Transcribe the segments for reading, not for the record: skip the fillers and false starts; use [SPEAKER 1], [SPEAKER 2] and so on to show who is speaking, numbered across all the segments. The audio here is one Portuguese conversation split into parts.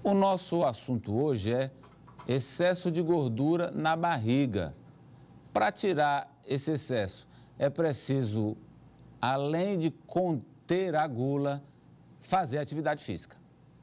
[SPEAKER 1] O nosso assunto hoje é excesso de gordura na barriga. Para tirar esse excesso, é preciso, além de conter a gula, fazer atividade física.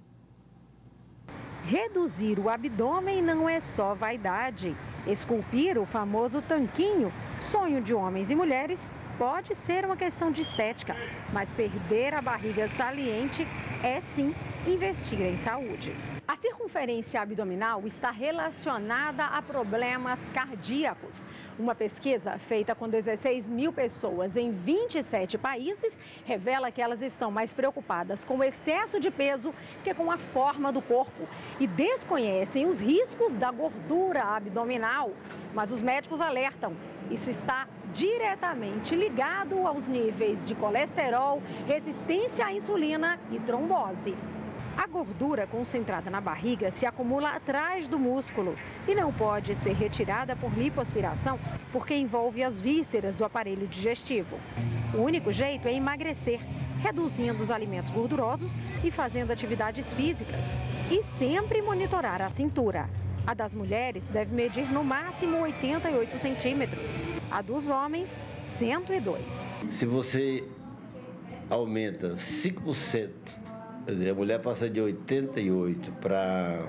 [SPEAKER 2] Reduzir o abdômen não é só vaidade. Esculpir o famoso tanquinho, sonho de homens e mulheres, pode ser uma questão de estética, mas perder a barriga saliente é sim investir em saúde. A circunferência abdominal está relacionada a problemas cardíacos. Uma pesquisa feita com 16 mil pessoas em 27 países revela que elas estão mais preocupadas com o excesso de peso que com a forma do corpo e desconhecem os riscos da gordura abdominal. Mas os médicos alertam, isso está diretamente ligado aos níveis de colesterol, resistência à insulina e trombose. A gordura concentrada na barriga se acumula atrás do músculo e não pode ser retirada por lipoaspiração porque envolve as vísceras do aparelho digestivo. O único jeito é emagrecer, reduzindo os alimentos gordurosos e fazendo atividades físicas. E sempre monitorar a cintura. A das mulheres deve medir no máximo 88 centímetros. A dos homens, 102.
[SPEAKER 3] Se você aumenta 5%, quer dizer, a mulher passa de 88 para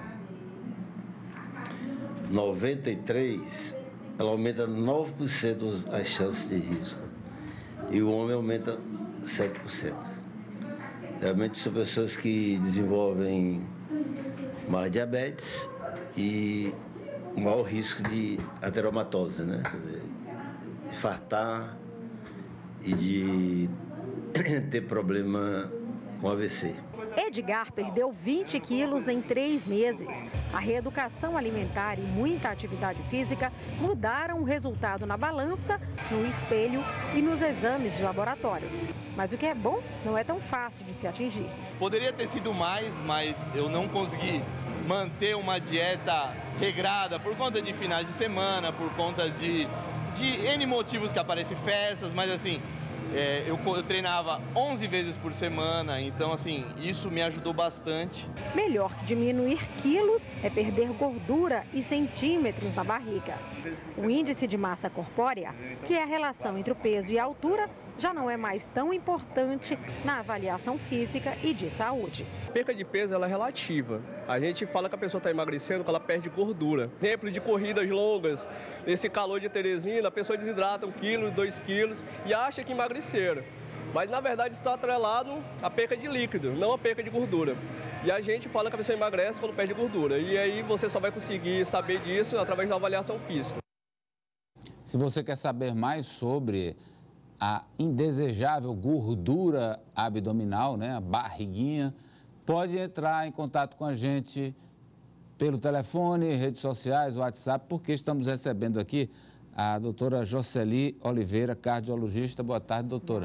[SPEAKER 3] 93, ela aumenta 9% as chances de risco. E o homem aumenta 7%. Realmente são pessoas que desenvolvem mais diabetes e maior risco de ateromatose, né? Quer dizer, de infartar e de ter problema com AVC.
[SPEAKER 2] Edgar perdeu 20 quilos em 3 meses. A reeducação alimentar e muita atividade física mudaram o resultado na balança, no espelho e nos exames de laboratório. Mas o que é bom não é tão fácil de se atingir.
[SPEAKER 4] Poderia ter sido mais, mas eu não consegui manter uma dieta regrada por conta de finais de semana, por conta de N motivos que aparecem festas, mas assim, eu treinava 11 vezes por semana, então assim, isso me ajudou bastante.
[SPEAKER 2] Melhor que diminuir quilos é perder gordura e centímetros na barriga. O índice de massa corpórea, que é a relação entre o peso e a altura, já não é mais tão importante na avaliação física e de saúde.
[SPEAKER 5] A perca de peso ela é relativa. A gente fala que a pessoa está emagrecendo, que ela perde gordura. Exemplo de corridas longas, nesse calor de Teresina, a pessoa desidrata 1 quilo, 2 quilos e acha que emagreceram. Mas na verdade está atrelado à perca de líquido, não à perca de gordura. E a gente fala que a pessoa emagrece quando perde gordura. E aí você só vai conseguir saber disso através da avaliação física.
[SPEAKER 1] Se você quer saber mais sobre a indesejável gordura abdominal, né, a barriguinha, pode entrar em contato com a gente pelo telefone, redes sociais, WhatsApp, porque estamos recebendo aqui a doutora Jocely Oliveira, cardiologista. Boa tarde, doutora.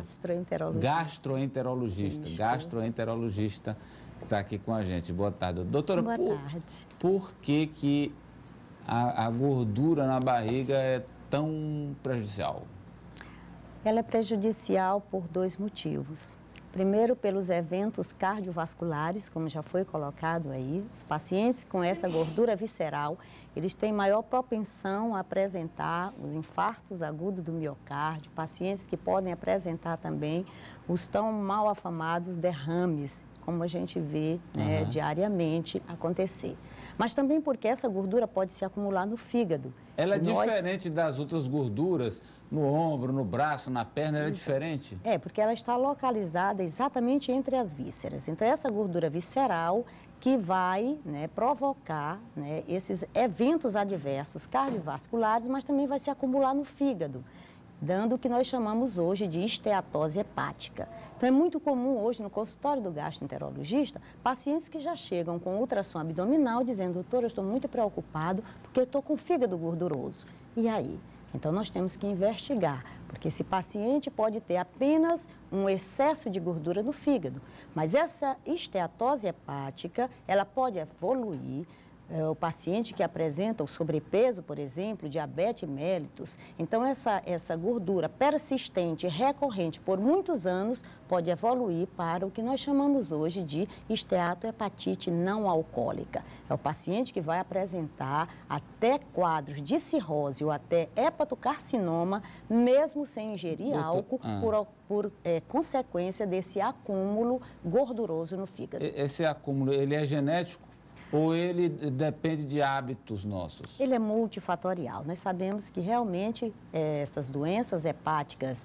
[SPEAKER 1] Gastroenterologista, que está aqui com a gente. Boa tarde. Doutora,
[SPEAKER 6] boa tarde.
[SPEAKER 1] Por que a gordura na barriga é tão prejudicial?
[SPEAKER 6] Ela é prejudicial por 2 motivos. Primeiro, pelos eventos cardiovasculares, como já foi colocado aí. Os pacientes com essa gordura visceral, eles têm maior propensão a apresentar os infartos agudos do miocárdio, pacientes que podem apresentar também os tão mal afamados derrames, como a gente vê diariamente acontecer. Mas também porque essa gordura pode se acumular no fígado.
[SPEAKER 1] Ela é diferente das outras gorduras, no ombro, no braço, na perna, ela é diferente?
[SPEAKER 6] É, porque ela está localizada exatamente entre as vísceras. Então, essa gordura visceral que vai provocar esses eventos adversos cardiovasculares, mas também vai se acumular no fígado, dando o que nós chamamos hoje de esteatose hepática. Então é muito comum hoje no consultório do gastroenterologista, pacientes que já chegam com ultrassom abdominal dizendo: doutor, eu estou muito preocupado porque eu estou com fígado gorduroso. E aí? Então nós temos que investigar, porque esse paciente pode ter apenas um excesso de gordura no fígado, mas essa esteatose hepática, ela pode evoluir o paciente que apresenta o sobrepeso, por exemplo, diabetes mellitus. Então, essa gordura persistente, recorrente por muitos anos, pode evoluir para o que nós chamamos hoje de esteatohepatite não alcoólica. É o paciente que vai apresentar até quadros de cirrose ou até hepatocarcinoma, mesmo sem ingerir álcool, por consequência desse acúmulo gorduroso no fígado.
[SPEAKER 1] Esse acúmulo, ele é genético? Ou ele depende de hábitos nossos?
[SPEAKER 6] Ele é multifatorial. Nós sabemos que realmente essas doenças hepáticas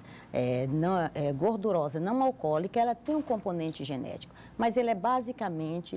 [SPEAKER 6] gordurosas não alcoólicas, ela tem um componente genético. Mas ele é basicamente,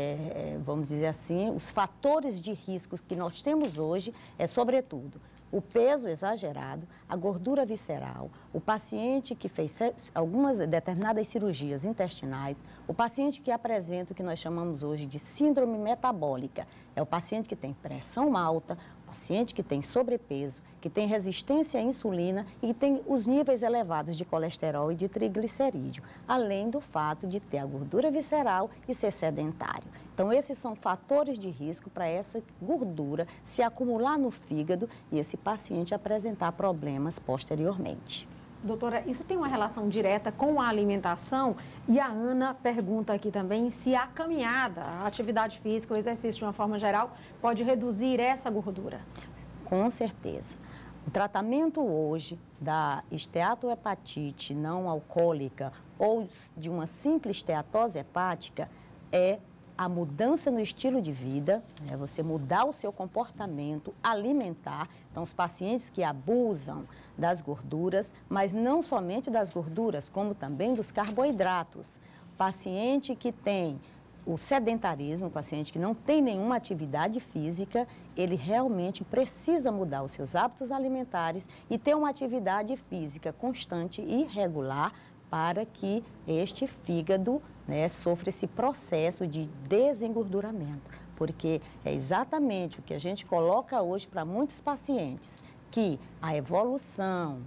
[SPEAKER 6] vamos dizer assim, os fatores de riscos que nós temos hoje sobretudo, o peso exagerado, a gordura visceral, o paciente que fez algumas determinadas cirurgias intestinais, o paciente que apresenta o que nós chamamos hoje de síndrome metabólica, é o paciente que tem pressão alta, o paciente que tem sobrepeso, que tem resistência à insulina e que tem os níveis elevados de colesterol e de triglicerídeo, além do fato de ter a gordura visceral e ser sedentário. Então, esses são fatores de risco para essa gordura se acumular no fígado e esse paciente apresentar problemas posteriormente.
[SPEAKER 2] Doutora, isso tem uma relação direta com a alimentação? E a Ana pergunta aqui também se a caminhada, a atividade física, o exercício de uma forma geral, pode reduzir essa gordura?
[SPEAKER 6] Com certeza. O tratamento hoje da esteatohepatite não alcoólica ou de uma simples esteatose hepática é a mudança no estilo de vida, você mudar o seu comportamento alimentar. Então, os pacientes que abusam das gorduras, mas não somente das gorduras, como também dos carboidratos. O paciente que tem o sedentarismo, o paciente que não tem nenhuma atividade física, ele realmente precisa mudar os seus hábitos alimentares e ter uma atividade física constante e regular para que este fígado sofra esse processo de desengorduramento. Porque é exatamente o que a gente coloca hoje para muitos pacientes, que a evolução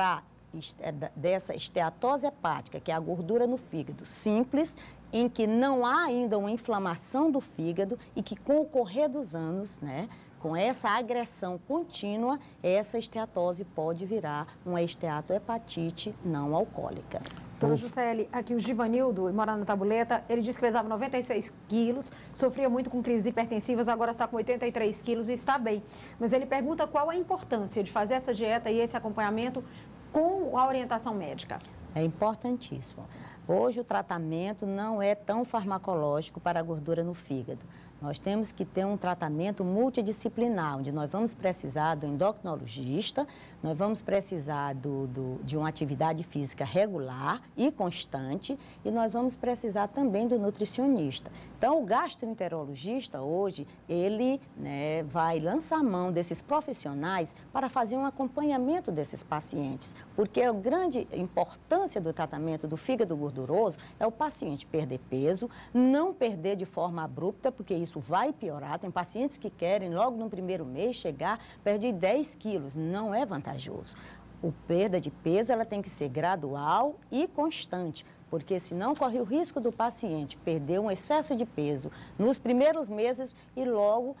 [SPEAKER 6] dessa esteatose hepática, que é a gordura no fígado simples, em que não há ainda uma inflamação do fígado e que com o correr dos anos, com essa agressão contínua, essa esteatose pode virar uma esteatohepatite não alcoólica.
[SPEAKER 2] Doutora Juscelie, aqui o Givanildo, morando na Tabuleta, ele disse que pesava 96 quilos, sofria muito com crises hipertensivas, agora está com 83 quilos e está bem. Mas ele pergunta qual a importância de fazer essa dieta e esse acompanhamento com a orientação médica.
[SPEAKER 6] É importantíssimo. Hoje o tratamento não é tão farmacológico para a gordura no fígado. Nós temos que ter um tratamento multidisciplinar, onde nós vamos precisar do endocrinologista, nós vamos precisar de uma atividade física regular e constante e nós vamos precisar também do nutricionista. Então, o gastroenterologista hoje, ele vai lançar mão desses profissionais para fazer um acompanhamento desses pacientes, porque a grande importância do tratamento do fígado gorduroso é o paciente perder peso, não perder de forma abrupta, porque isso vai piorar. Tem pacientes que querem logo no primeiro mês chegar, perder 10 quilos, não é vantajoso. A perda de peso ela tem que ser gradual e constante, porque senão corre o risco do paciente perder um excesso de peso nos primeiros meses e logo,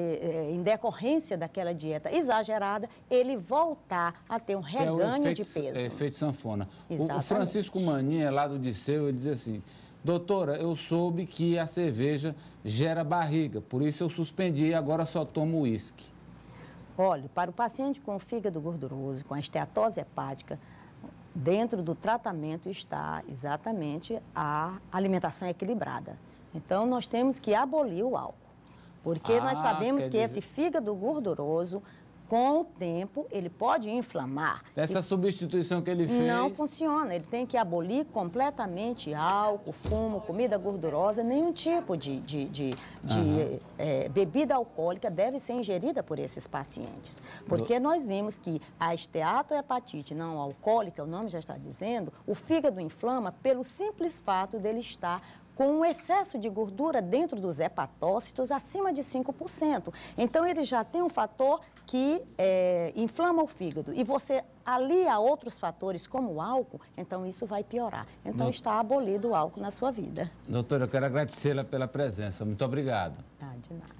[SPEAKER 6] em decorrência daquela dieta exagerada, ele voltar a ter um reganho de peso.
[SPEAKER 1] É efeito sanfona.
[SPEAKER 6] Exatamente.
[SPEAKER 1] O Francisco Maninha, lá do Disseu, ele diz assim: doutora, eu soube que a cerveja gera barriga, por isso eu suspendi e agora só tomo uísque.
[SPEAKER 6] Olha, para o paciente com fígado gorduroso, com a esteatose hepática, dentro do tratamento está exatamente a alimentação equilibrada. Então, nós temos que abolir o álcool, porque nós sabemos que esse fígado gorduroso, com o tempo, ele pode inflamar.
[SPEAKER 1] Essa substituição que ele fez...
[SPEAKER 6] Não funciona. Ele tem que abolir completamente álcool, fumo, comida gordurosa, nenhum tipo de bebida alcoólica deve ser ingerida por esses pacientes. Porque nós vimos que a esteatohepatite não alcoólica, o nome já está dizendo, o fígado inflama pelo simples fato dele estar com um excesso de gordura dentro dos hepatócitos acima de 5%. Então, ele já tem um fator que inflama o fígado. E você alia outros fatores, como o álcool, então isso vai piorar. Então, está abolido o álcool na sua vida.
[SPEAKER 1] Doutora, eu quero agradecê-la pela presença. Muito obrigado.
[SPEAKER 6] De nada.